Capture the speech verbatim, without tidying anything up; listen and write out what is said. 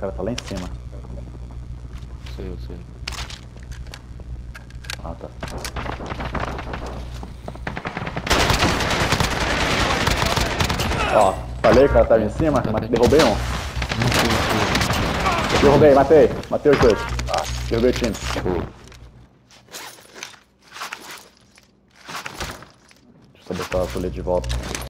cara tá lá em cima. Sei, eu sei. Ah, tá. Ó, falei que o cara tava em cima, Tá mas bem. derrubei um. Derrubei, matei. Matei os dois. Derrubei o time. Show. Deixa eu só botar a colete de volta.